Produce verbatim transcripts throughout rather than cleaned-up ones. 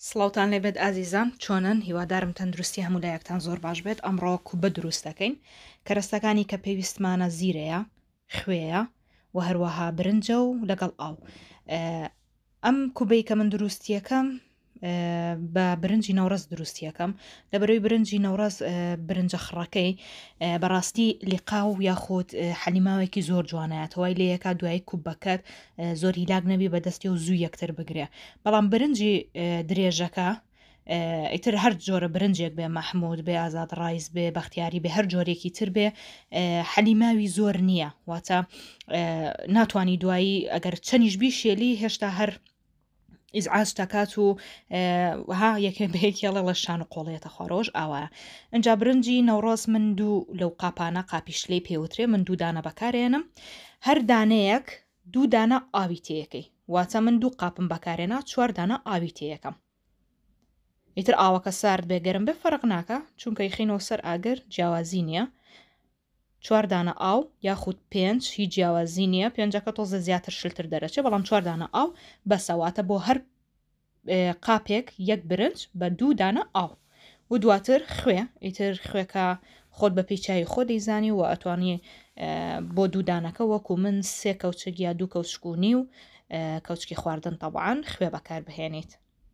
سڵاوتان لێبێت ئازیزان چۆنن هیوادارم تەندروستی هەموو لایەکتان زۆر باش بێت ئەمڕۆ کوبە دروست دەکەین کەرەستەکانی کە پێویستمانە زیرەیە خوێیە و هەروەها برنجە و لەگەڵ ئاو ئەم کوبەی کە من دروستیەکەم بە برنجی نەوڕەز دروستیەکەم لەبەرەوەی برنجی نەوڕەز برنجە خڕەکەی بەڕاستی لیقاو یاخود حەلیماوێکی زۆر جوانایەتەوەی لە یەکا دوای کوبەکەت زۆر هیلاک نەبی بەدەستی و زوو یەکتر بگرێ بەڵام برنجی درێژەکە ئیتر هەر جۆرە برنجێک بێ مەحموود بێ ئازاد ڕایز بێ بەختیاری بێ هەر جۆرێکی تر بێ حەلیماوی زۆر نییە واتە ناتوانانی دوایی ئەگەر چەنیش بیشێلی هێشتا هەر ئیزعاج دەکات و ها یەکێ بەیەکێڵە لە شان و قۆڵێتە خۆرۆژ ئاوایە ئەجا برنجی نەوڕۆز من دوو لەو قاپانە قاپیشلەی پێوترێ من دوو دانە بەکارێنم هەر دانەیەک دوو دانە ئاوی تەیەکەی واتە من دوو قاپم بەکارێنا چوار دانە ئاوی تەیەکەم ئیتر ئاوەکە سارد بێگەرم بێ فەرق ناکە چونکە یخینەوە سەر ئاگەر جیاوازی نییە چوار دانە ئاو یاخود پێنج هیچ جیاوازی نییە پێنجەکە تۆزە زیاتر شلتر دەرەچێ بەڵام چوار دانە ئاو بەسەواتە بۆ هەر قاپێک یەک برنج بە دوو دانە ئاو و دواتر خوێ ئیتر خوێکە خۆت بە پێیچایی خۆ دەیزانی و ئەتوانی بۆ دوو دانەکە وەکو من سێ کەوچک یا دوو کەوچکونی و کەوچکی خواردن تەبعاان خوێ بەکار بهێنیت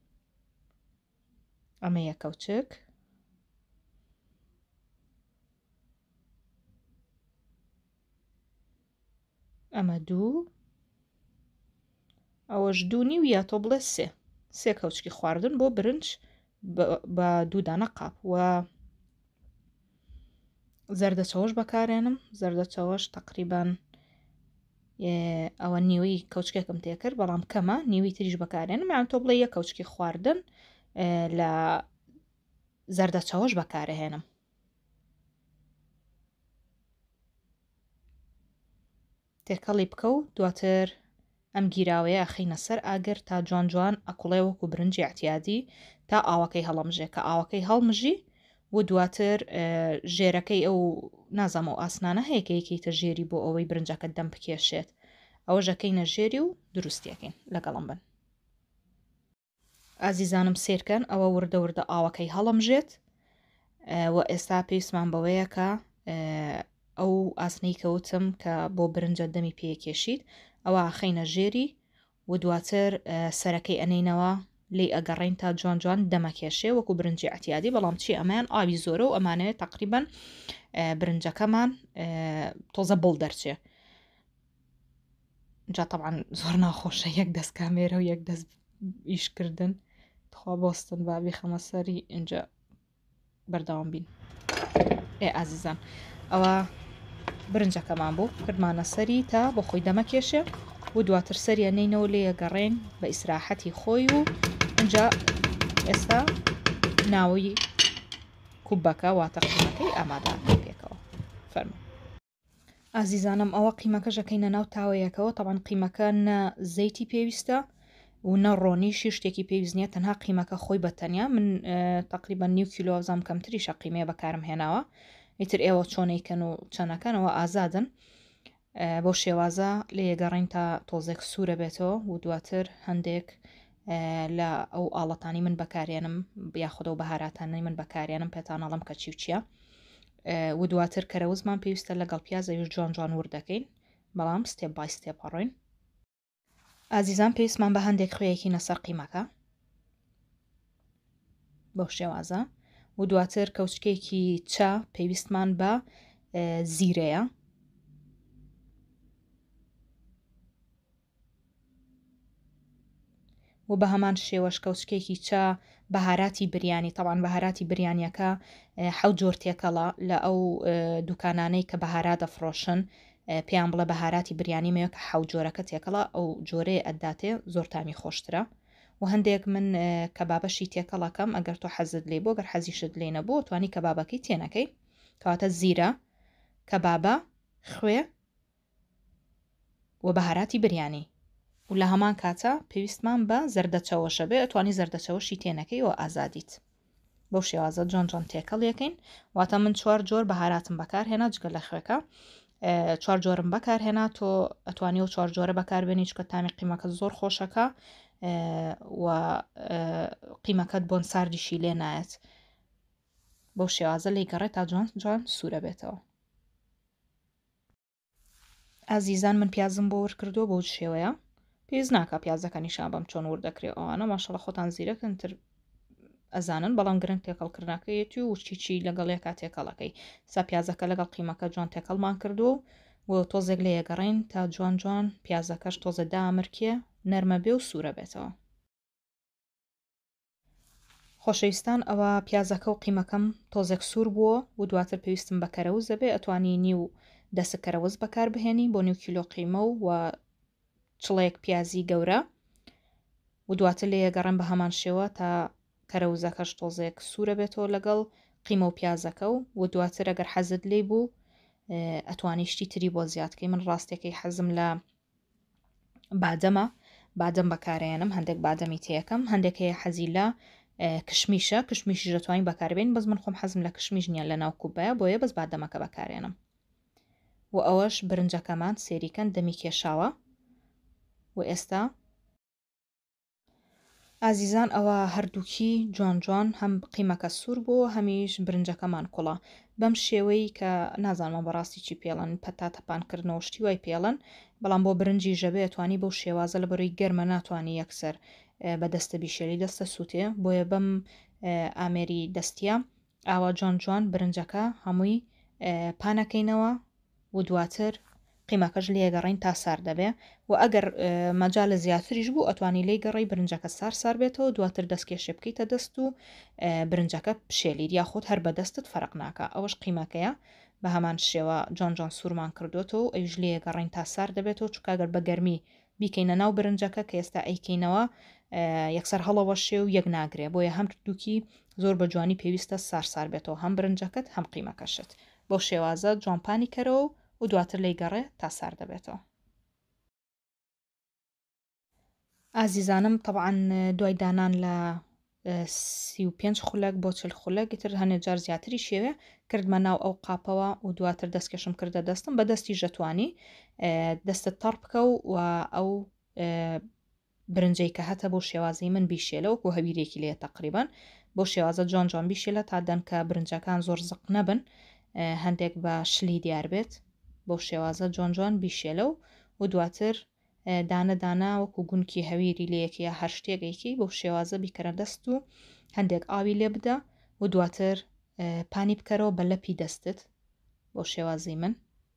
ئەمە یەک کەوچک ئەمە دوو ئەوەش دوو نیو یا تۆ بڵێ سێ سێ کەوچکی خواردن بۆ برنج بە دوو دانە قاپ و زەردەچەوەش بەکارێنم زەردەچەوەش تقریبان ئەوە نیوەی کەوچکێکم تێکرد بەڵام کەمە نیوی تریش بەکارێنم یان تۆ بڵێ یە کەوچکی خواردن لە زەردەچەوەش بەکارەهێنم تێکەڵی بکە و دواتر ئەم گیراوەیە ئەخینە سەر ئاگر تا جوان جوان ئەکوڵێ وەکو برنجی احتیادی تا ئاوەکەی هەڵەمژێ کە ئاوەکەی هەڵمژی و دواتر ژێرەکەی ئەو نازەمە و ئاسنانە هەیەکەیەکەیتە ژێری بۆ ئەوەی برنجەکە دەم بکێشێت ئەوە ژەکەینە ژێری و دروستیەکەین لەگەڵم بن ئازیزانم سێرکەن ئەوە وردە وردە ئاوەکەی هەڵەمژێت و ئێستا پێویستمان بەوەیە کە ئەو ئاسنەی کەوتم کە بۆ برنجە دەمی پێکێشیت ئەوە خەینە ژێری و دواتر سەرەکەی ئەنینەوە لی ئەگەڕین تا جوان جوان دەمەکێشێ وەکو برنجی احتیادی بەڵام چی ئەمان ئاوی زۆرە و ئەمانەوێت تقریبان برنجەکەمان تۆزە بڵ دەرچێ جا طبعا زۆر ناخۆشە یەک دەست کامێرە و یەک دەست ئیشکردن تخوا بۆستن با بیخەمە سەری اینجا بەردەوام بین ئێ ئازیزان ئەوە برنجەکەمان بوو کردمانە سەری تا بۆ خۆی دەمەکێشێ و دواتر سەریە نینەوە لێ گەڕێن بە ئیسراحەتی خۆی و اینجا ئێستا ناوی کوبەکە واتە قیمەکەی ئامادە پێکەوە فەرمە ئازیزانم ئەوە قیمەکەژەکەینە ناو تاوەیەکەوە تەبان قیمەکە نە زەیتی پێویستە و نە ڕۆنیشی شتێکی پێویست نیە تەنها قیمەکە خۆی بەتەنیا من تقریبا نیو کیلۆ ئەوزام کەمتریشە قیمەیە بەکارم هێناوە ئیتر ئێوە چۆنێکن و چەنەکەنەوە ئازادن بۆ شێوازە لێ گەڕین تا تۆزێک سوورە بێتەوە و دواتر هەندێک لە ئەو ئاڵەتانی من بەکارێنم یاخودە و بەهاراتانەی من بەکارێنم پێتانەڵم کە چی و چییە و دواتر کەرەوزمان پێویستە لەگەڵ پیازەویش جوان جوان وردەکەین بەڵام ستێپ بای ستێپ هەڕۆین ئازیزان پێویستمان بە هەندێک خوێیەکی نەسەر قیمەکە بەو شێوازە و دواتر کەوچکێکی چا پێویستمان بە زیرەیە و بە هەمان شێوەش کەوچکێکی چا بەهاراتی بریانی طبعاً بەهاراتی بریانیەکە حەوت جۆر تێکەڵە لە ئەو دوکانانەی کە بەهارا دەفرۆشن پێیان بڵێ بەهاراتی بریانی مەوە کە حەوت جۆرەکە تێکەڵە ئەو جۆرەیە ئەداتێ زۆر تامی خۆشترە و هەندێک من کەبابەشی تێکەڵەکەم ئەگەر تۆ حەزت لێ بۆ گەر حەزیشت لێ نەبوو توانی کەبابەکەی تێنەکەی کەواتە زیرە کەبابە خوێ و بەهاراتی بریانی و لە هەمان کاتە پێویستمان بە زەردەچەوەشە بێ ئەتوانی زەردەچەوەشی تێنەکەی و ئازادیت بەو شێوازە جۆن جۆن تێکەڵ یەکەین واتە من چوار جۆر بەهاراتم بەکارهێنا جگە لە خوێکە چوار جۆرم بەکارهێنا تۆ ئەتوانی و چوار جۆرە بەکاربێنی چکە تامی قیمەکە زۆر خۆشەکە و قیمەکەت بۆن ساردیشی لێ نایەت بەو شێوازە لی گەڕێت تا جوان جوان سوورە بێتەوە. ئازیزان من پیازم بۆ وەرکردووە بۆ شێوەیە پێویست ناکە پیازەکە نیشان بەم چۆن وەردەکرێت ئەوانە ماشەڵە خۆتان زیرەکەن تر ئەزانن بەڵام گرنگ تێکەڵکردنەکەیەتی و چیچی لەگەڵ یەکا تێکەڵەکەی سا پیازەکە لەگەڵ قیمەکە جوان تێکەڵمان کردو و تۆزێک لە یەگەڕین تا جوان جوان پیازەکەش تۆزە دامرکێ نەرمە بێ و سوورە بێتەوە. خۆشەویستان ئەوە پیازەکە و قیمەکەم تۆزێک سوور بووە و دواتر پێویستم بە کەرەوز دەبێ ئەتوانی نیو دەسە کەرەوز بەکار بهێنی بۆ نیو کیلۆ قیمە و و چڵەیەک پیازی گەورە و دواتر لێ یەگەڕێن بە هەمان شێوە تا کەرەوزەکەش تۆزێک سوورە بێتەوە لەگەڵ قیمە و پیازەکە و و دواتر ئەگەر حەزت لێ بوو ئەتوانی شتی تری بۆ زیادکەی من ڕاستێکی حەزم لە بادەمە بادەم بەکارێنم هەندێک بادەمی تێیەکەم هەندێک هەیە حەزی لە کشمیشە کشمیشی دەتوانین بەکاربێن بەس من خۆم حەزم لە کشمیش نییە لە ناو کوبەیە بۆیە بەس بادەمەکە بەکارێنم و ئەوەش برنجەکەمان سێریکەن دەمی کێشاوە و ئێستا ئازیزان ئەوە هەردووکی جوان جوان هەم قیمەکە سوور بوو هەمیش برنجەکەمان کوڵە بەم شێوەی کە نازانمە بەڕاستی چی پێڵەن پەتا تەپانکردنەوە شتی وای پێڵەن بەڵام بۆ برنجی ژەبێ توانی بەو شێوازە لە بەرەوەی گەرمە ناتوانانی یەکسەر بەدەستە بیشێلی دەستە سووتێ بۆیە بەم ئامێری دەستیە ئاوا جوان جوان برنجەکە هەمووی پانەکەینەوە و دواتر قیمەکەش لێگەڕین تا سار دەبێ و ئەگەر مەجالە زیاتریش بوو ئەتوانی لی گەڕی برنجەکە سار سار بێتەوە دواتر دەستکێشێ بکەیتە دەست و برنجەکە پشێلید یاخود هەر بە دەستت فەرق ناکە ئەوەش قیمەکەیە بە هەمان شێوە جوان جوان سوورمان کردوێتەوە و ئەویش لێ گەڕین تا سار دەبێتەوە چونکە ئەگەر بە گەرمی بیکەینە ناو برنجەکە کە ئێستا ئەیکەینەوە یەکسەر هەڵەوە شێ و یەک ناگرێ بۆیە هەم دووکی زۆر بە جوانی پێویستە سار سار بێتەوە هەم برنجەکەت هەم قیمەکەشت بۆ شێوازە جوانپانی کەرەوە و دواتر لی گەڕێ تا سار دەبێتەوە. ئازیزانم طبعاً دوای دانان لە سی و پێنج خولەک بۆ چل خولەک تر هەنێ جار زیاتری شێوێ کردمە ناو ئەو قاپەوە و دواتر دەستکەشم کردە دەستم بە دەستی ژەتوانی دەستت تەڕ بکە و ئەو برنجەی کە هەتە بۆ شێوازی من بیشێلە وەکو هەویرێکی لێ تقریبان بۆ شێوازە جوان جوان بیشێلە تا دەنکە برنجەکان زۆر زق نەبن هەندێک بە شلی دیار بێت بۆ شێوازە جوان جوان بیشێلە و و دواتر دانە دانا وەکو گونکی هەویری لەیەکی یا هەر شتێکێکی بۆ شێوازە بیکەرە دەست و هەندێک ئاوی لێ بدە و دواتر پانی بکەرەوە بە لەپی دەستت بۆ شێوازی من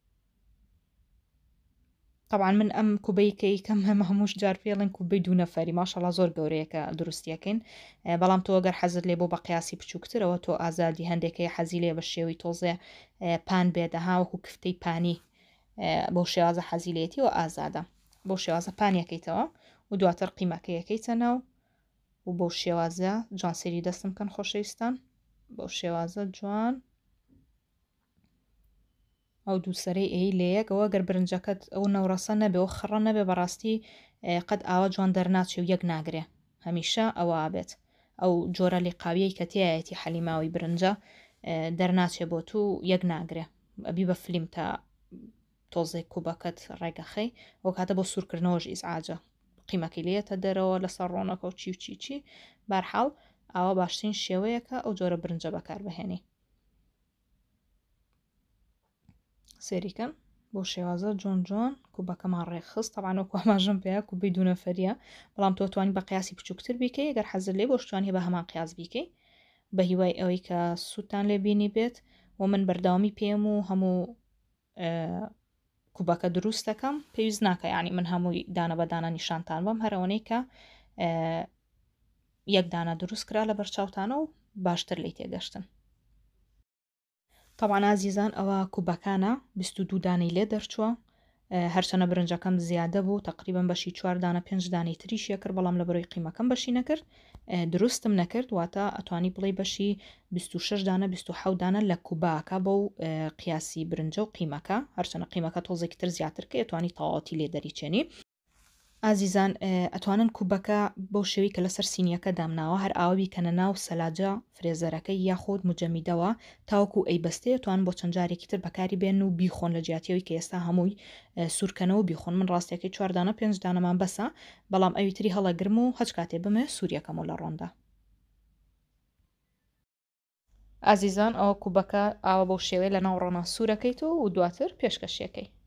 طبعاً من ئەم کوبەیکەی کەم هەمە هەمووش جار پێڵێن کوبەی دوو نەفەری ماشەڵا زۆر گەورەیەکە دروستیەکەین بەڵام تۆ ئەگەر حەزت لێ بۆ بە قیاسی بچووکترەوە تۆ ئازادی هەندێکی حەزی لێ بە شێوەی تۆزێ پان بێدەها وەکو کفتەی پانی بۆ شێوازە حەزی لێتی و ئازادە بۆ شێوازە پانیەکەیتەوە و دواتر قیمەکەیەکەیتە ناو و بۆ شێوازە جوان سێری دەستم کەن خۆشەویستان بۆ شێوازە جوان ئەو دووسەرەی ئەی لەیەکەوە گەر برنجەکەت ئەو نەوڕەسە نەبێ و خڕە نەبێ بەڕاستی قەت ئاوە جوان دەرناچێ و یەک ناگرێ هەمیشە ئەوە بێت ئەو جۆرە لێقاویەی کە تایەتی حەلیماوی برنجە دەرناچێ بۆ تو یەک ناگرێ ئەبی بە فلیم تا تۆزێک کوبەکەت ڕێگەخەی ئەو کاتە بۆ سوورکردنەوەش ئیزعاجە قیمەکی لێتە دەرەوە لەسەر ڕۆنەکە و چی و چی چی بەرحاڵ ئاوە باشترین شێوەیەکە ئەو جۆرە برنجە بەکار بهێنی سێریکەن بۆ شێوازە جۆن جۆن کوبەکەمان ڕێکخست تەوانەوە ئاماژەم پێەیە کوبەی دوو نەفەریە بەڵام تۆ توانی بە قیاسی بچووکتر بیکەی ئەگەر حەزت لێ بۆ شتوانی بە هەمان قیاس بیکەی بە هیوای ئەوەی کە سووتان لێ بینی بێت و من بەرداوامی پێم و هەموو کوبەکە دروست دەکەم پێویست ناکە یعنی من هەمووی دانە بەدانە نیشانتان بەم هەرەوەنەی کە یەک دانە دروست کرا لە بەرچاوتانە و باشتر لی تێگەشتن طبعاً ئازیزان ئەوە کوبەکانە بیست و دوو دانەی لێ دەرچووە هەرچەنە برنجەکەم زیادە بوو تقریبا بەشی چوار دانە پێنج دانەی تریشیە کرد بەڵام لە بەرەوەی قیمەکەم بەشی نەکرد دروستم نەکرد واتە ئەتوانی بڵێ بەشی بیست و شەش دانە بیست و حەوت دانە لە کوباکە بەو قیاسی برنجە و قیمەکە هەرچەنە قیمەکە تۆزێکی تر زیاتر کە ئەتوانی تەواوەتی لێ دەریچێنی ئازیزان ئەتوانن کوبەکە بەو شێوی کە لەسەر سینیەکە دامناوە هەر ئاوی کەنە ناو سەلاجە فرێزەرەکەی یاخۆت مجەمیدەوە تاوەکو ئەی بەستێ توان بۆ چەند جارێکی تر بەکاری بێن و بیخۆن لە جیاتیەوەی کە ئێستا هەمووی سوورکەنەوە بیخۆن من ڕاستیەکەی چواردانە پێنج دانەمان بەسە بەڵام ئەوی تری هەڵەگرم و هەچ کاتێ بمێ سووریەکەم و لە ڕۆندا ئازیزان ئەوە کوبەکە ئاوە بەو شێوەیە لە ناو ڕۆنا سوورەکەیتەوە و دواتر پێشکەشیەکەی